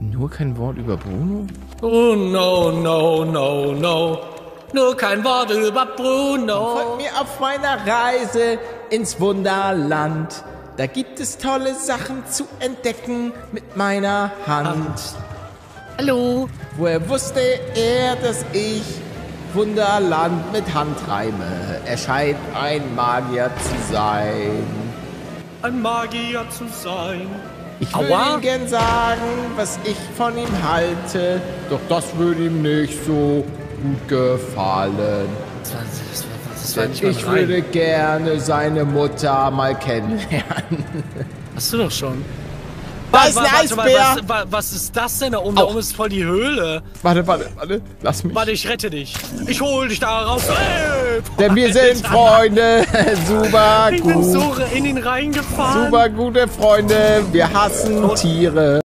Nur kein Wort über Bruno? Oh, no, no, no, no. Nur kein Wort über Bruno. Folgt mir auf meiner Reise ins Wunderland. Da gibt es tolle Sachen zu entdecken mit meiner Hand. Hallo. Woher wusste er, dass ich Wunderland mit Hand reime? Er scheint ein Magier zu sein. Ein Magier zu sein. Ich würde ihm gern sagen, was ich von ihm halte, doch das würde ihm nicht so gut gefallen. Das war nicht mal Ich würde gerne seine Mutter mal kennenlernen. Hast du doch schon. Da ist ein Eisbär! Was ist das denn da oben? Da oben ist voll die Höhle. Warte, lass mich. Warte, ich rette dich. Ich hol dich da raus. Hey, Denn wir sind Freunde. Super ich gut. bin so in ihn reingefahren. Super gute Freunde. Wir hassen Tiere.